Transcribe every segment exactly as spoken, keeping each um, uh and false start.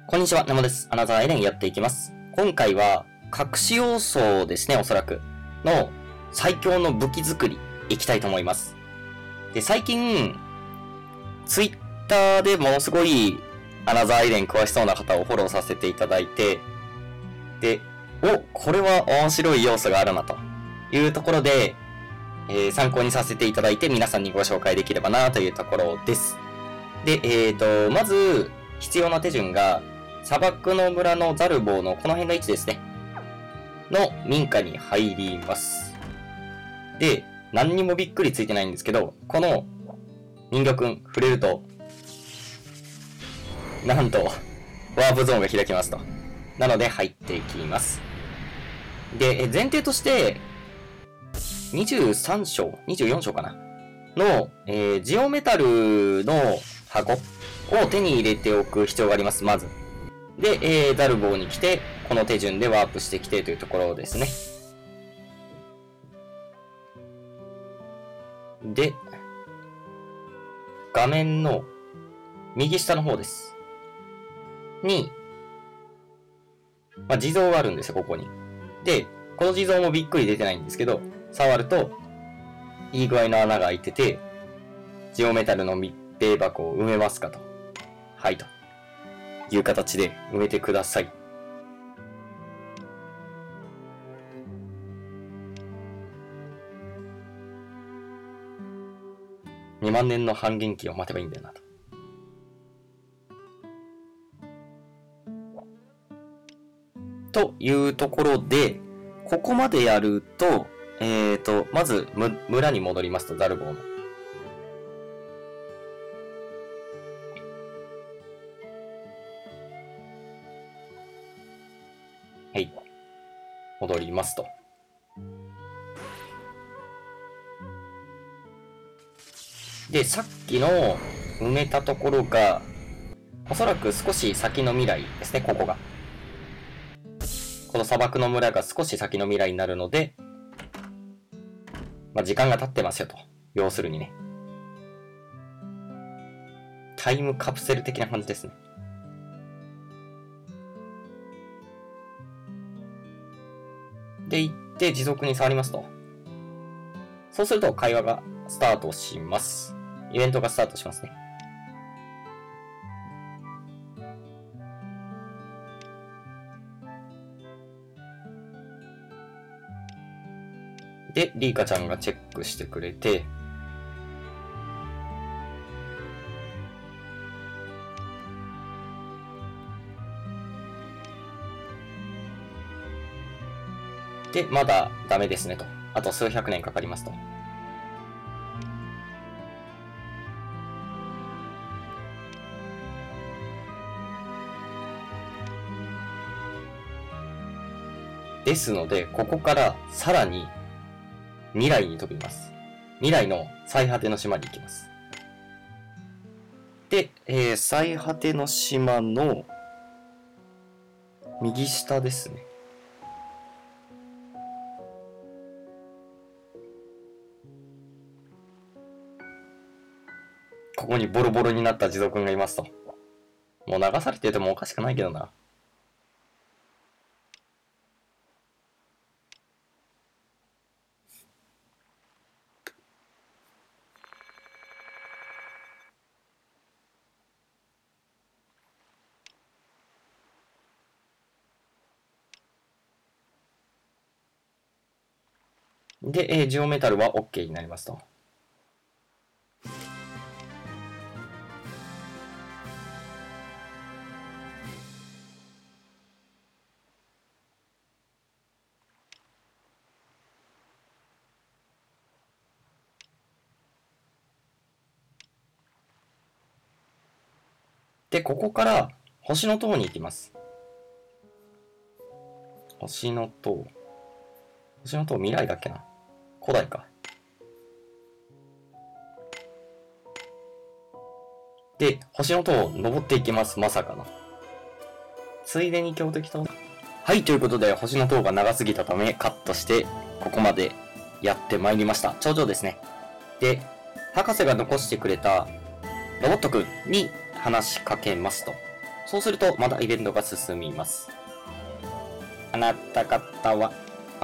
こんにちは、ナモです。アナザーエレンやっていきます。今回は、隠し要素ですね、おそらく。の、最強の武器作り、いきたいと思います。で、最近、ツイッターでものすごい、アナザーエレン詳しそうな方をフォローさせていただいて、で、お、これは面白い要素があるな、というところで、えー、参考にさせていただいて、皆さんにご紹介できればな、というところです。で、えーと、まず、必要な手順が、砂漠の村のザルボーのこの辺の位置ですね。の民家に入ります。で、何にもびっくりついてないんですけど、この人魚くん触れると、なんと、ワープゾーンが開きますと。なので入っていきます。で、前提として、にじゅうさん章、にじゅうよん章かなの、えー、ジオメタルの箱を手に入れておく必要があります、まず。で、えー、ザルボーに来て、この手順でワープしてきてというところですね。で、画面の右下の方です。に、まあ、地蔵があるんですよ、ここに。で、この地蔵もびっくり出てないんですけど、触ると、いい具合の穴が開いてて、ジオメタルの密閉箱を埋めますかと。はいと。いう形で埋めてください。にまん年の半減期を待てばいいんだよなと。というところで、ここまでやると、えーと、まず、村に戻りますと、ザルボーの。はい。戻りますと。で、さっきの埋めたところが、おそらく少し先の未来ですね、ここが。この砂漠の村が少し先の未来になるので、まあ、時間が経ってますよと。要するにね。タイムカプセル的な感じですね。で、行って持続に触りますと。そうすると会話がスタートします。イベントがスタートしますね。で、リーカちゃんがチェックしてくれて、で、まだダメですねと。あと数百年かかりますと。ですので、ここからさらに未来に飛びます。未来の最果ての島に行きます。で、えー、最果ての島の右下ですね。ここにボロボロになった地蔵くんがいますと。もう流されててもおかしくないけどな。で、えー、ジオメタルは OK になりますと。で、ここから星の塔に行きます。星の塔。星の塔未来だっけな？古代か。で、星の塔を登っていきます。まさかの。ついでに強敵と。はい、ということで、星の塔が長すぎたため、カットして、ここまでやってまいりました。頂上ですね。で、博士が残してくれたロボットくんに話しかけますと。 そうすると、まだイベントが進みます。あなた方は、はい。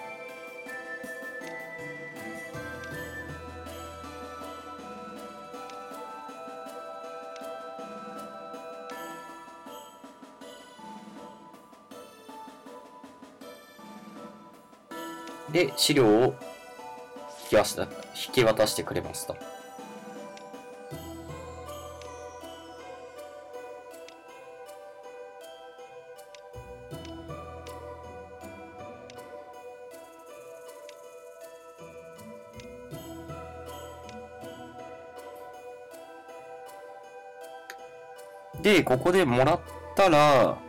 で、資料を引き渡した引き渡してくれますと。で、ここでもらったら、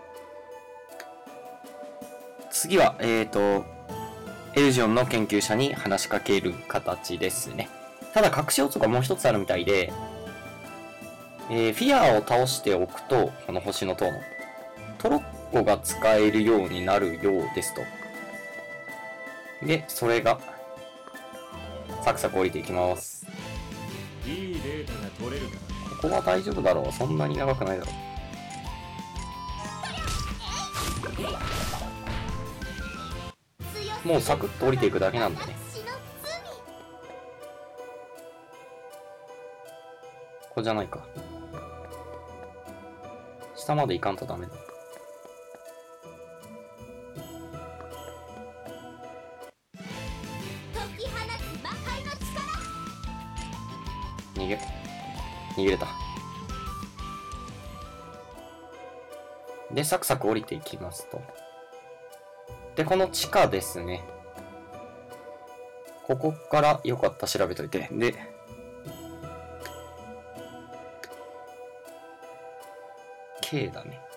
次は、えっと、エルジオンの研究者に話しかける形ですね。ただ隠し要素がもう一つあるみたいで、えー、フィアを倒しておくと、この星の塔のトロッコが使えるようになるようですと。で、それが、サクサク降りていきます。 いいデータが取れるか。 ここは大丈夫だろう。そんなに長くないだろう。もうサクッと降りていくだけなんでね。ここじゃないか。下まで行かんとダメだ。逃げ、逃げれた。で、サクサク降りていきますと。で、この地下ですね。ここからよかった、調べといて。で、K だね。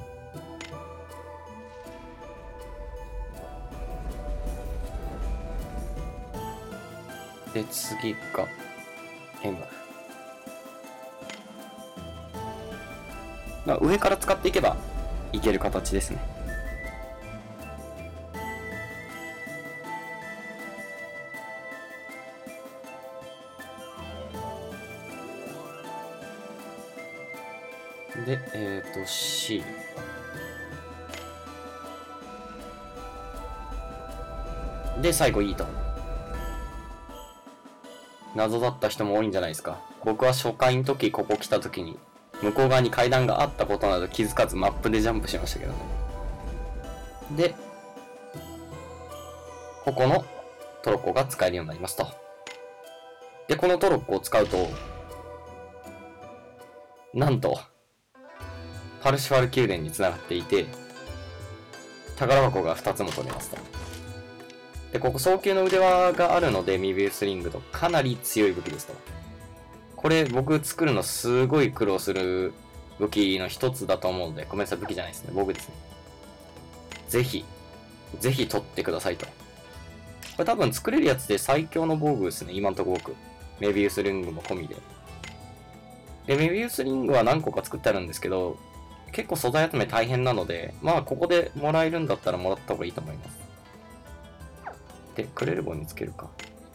で、次が M。まあ、上から使っていけばいける形ですね。で、えっと、C。で、最後 E と。謎だった人も多いんじゃないですか。僕は初回の時、ここ来た時に、向こう側に階段があったことなど気づかずマップでジャンプしましたけどね。で、ここのトロッコが使えるようになりますと。で、このトロッコを使うと、なんと、パルシファル宮殿に繋がっていて、宝箱がふたつも取れますと。で、ここ早急の腕輪があるので、ミビウスリングとかなり強い武器ですと。これ僕作るのすごい苦労する武器の一つだと思うので、ごめんなさい、武器じゃないですね。僕ですね。ぜひ、ぜひ取ってくださいと。これ多分作れるやつで最強の防具ですね、今んとこ僕。メビウスリングも込みで。で、メビウスリングは何個か作ってあるんですけど、結構素材集め大変なので、まあここでもらえるんだったらもらった方がいいと思います。で、クレルボンにつけるか。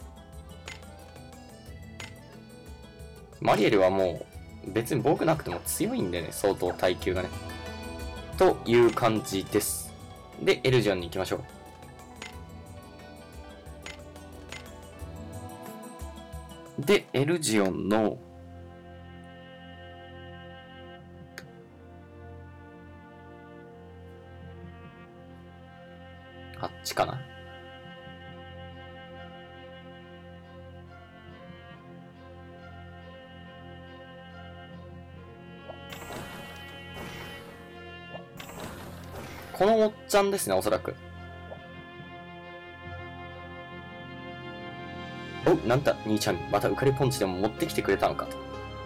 マリエルはもう別に防具なくても強いんでね、相当耐久がね。という感じです。で、エルジョンに行きましょう。で、エルジオンのあっちかな。このおっちゃんですね、おそらく。お、なんだ、兄ちゃん、また浮かれポンチでも持ってきてくれたのかと。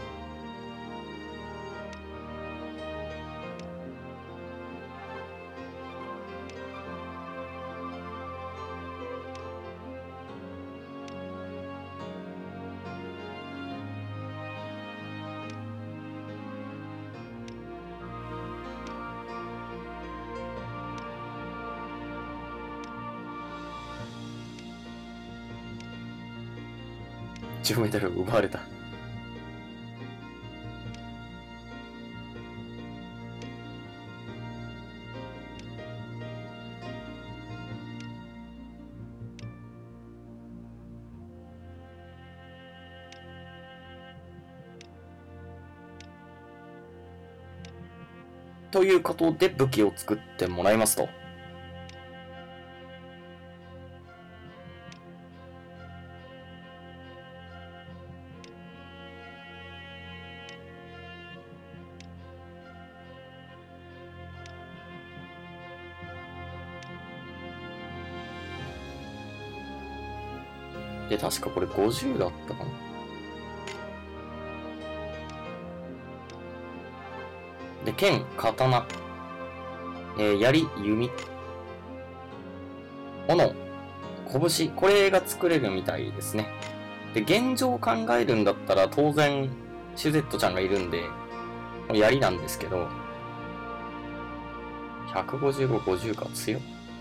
じゅうメダルを奪われた。 ということで武器を作ってもらいますと。で、確かこれごじゅうだったかな。で、剣、刀、えー、槍、弓、斧、拳、これが作れるみたいですね。で、現状考えるんだったら当然、シュゼットちゃんがいるんで、槍なんですけど、ひゃくごじゅうご、ごじゅうか、強っ。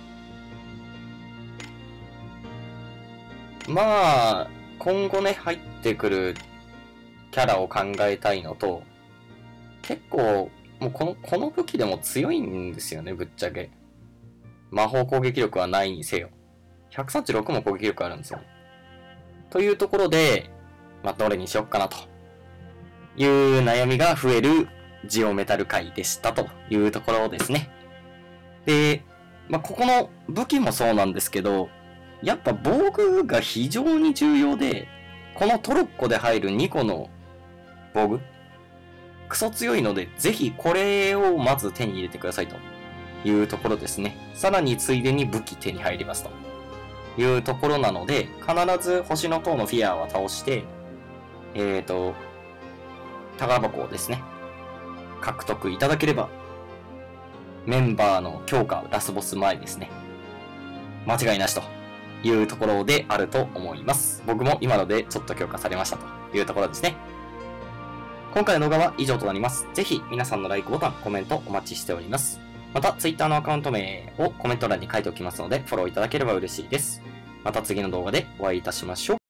まあ、今後ね、入ってくるキャラを考えたいのと、結構、もうこの、この武器でも強いんですよね、ぶっちゃけ。魔法攻撃力はないにせよ。ひゃくさんじゅうろくも攻撃力あるんですよ。というところで、まあ、どれにしよっかなという悩みが増えるジオメタル界でしたというところですね。で、まあ、ここの武器もそうなんですけど、やっぱ防具が非常に重要で、このトロッコで入るにこの防具、クソ強いので、ぜひこれをまず手に入れてくださいというところですね。さらについでに武器手に入りますというところなので、必ず星の塔のフィアーは倒して、えーと、宝箱をですね、獲得いただければ、メンバーの強化ラスボス前ですね。間違いなしというところであると思います。僕も今のでちょっと強化されましたというところですね。今回の動画は以上となります。ぜひ皆さんの ライク ボタン、コメントお待ちしております。また Twitter のアカウント名をコメント欄に書いておきますのでフォローいただければ嬉しいです。また次の動画でお会いいたしましょう。